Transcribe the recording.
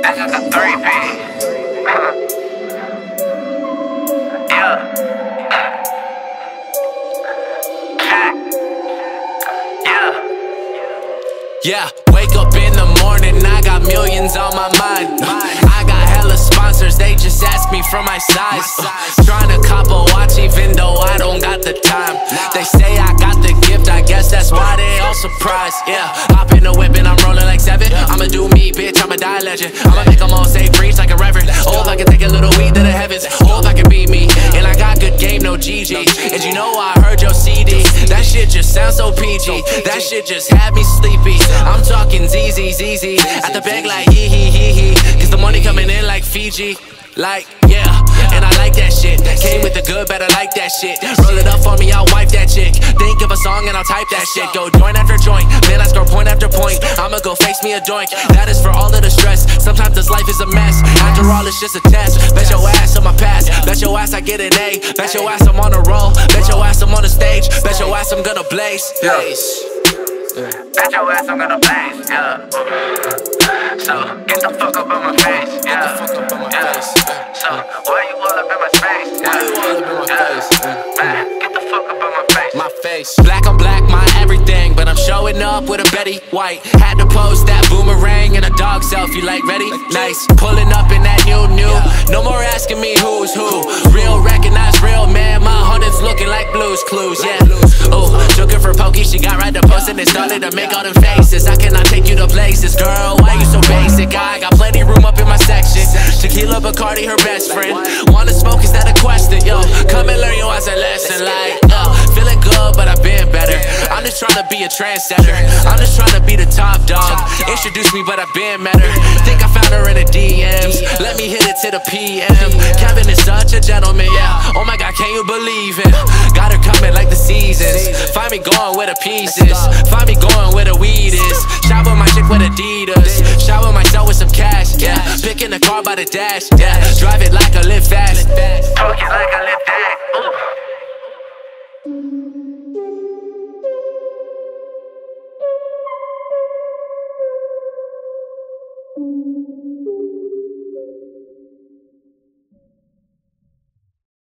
This is the 3P. Yeah. Yeah, wake up in the morning, I got millions on my mind. I got hella sponsors, they just ask me for my size. Trying to cop a watch even though I don't got the time. They say I got the gift, I guess that's why they all surprised. Yeah, hop in the whip and I'm rolling like 7. I'ma do me, bitch, I'ma die legend. I'ma make them all say preach like a reverend. Oh, if I can take a little weed to the heavens. Oh, if I can be me, and I got good game, no GG. And you know I heard your CD, that shit just sounds so PG. That shit just had me sleepy. I'm talking ZZ, at the bank like hee. Cause the money coming in like Fiji. Like, yeah, and I like that shit. Came with the good, better like that shit. Roll it up for me, I'll wipe that chick. Think of a song and I'll type that shit. Go joint after joint, then I score point after point. I'ma go face me a joint, that is for all of the stress. Sometimes this life is a mess, after all it's just a test. Bet your ass on my past, bet your ass I get an A. Bet your ass I'm on a roll, bet your ass I'm on the stage. Bet your ass I'm gonna blaze. Bet your ass I'm gonna blaze, yeah. So, get the fuck up on my face, yeah. So, why you all up in my space? Man, get the fuck up on my face. My face, black on black, my everything. But I'm showing up with a Betty White. Had to post that boomerang and a dog selfie, like ready? Nice, pulling up in that new. No more asking me who's who. Real, recognize real, man. My hundreds looking like Blue's Clues, yeah. Oh, took her for pokey, she got right to posting and started to make all them faces. I cannot take you to places, girl, why you so basic? I got plenty room up in my section. Tequila, Bacardi, her best friend. Wanna smoke, is that a question? Yo, come and learn your as a lesson. Like, feeling good, but I've been better. I'm just trying to be a trendsetter. I'm just trying to be the top dog. Introduce me, but I've been better. Think I found her in the DMs. Let me hit it to the PM. Kevin is such a gentleman, yeah. Oh my God, can you believe it? Got her coming like the seasons. Find me going where the pieces. Find me going where the weed is. Shop with my chick with Adidas. Shower myself with some cash, yeah. Picking the car by the dash, yeah. Drive it like I live fast. Talk it like I live that. Ooh.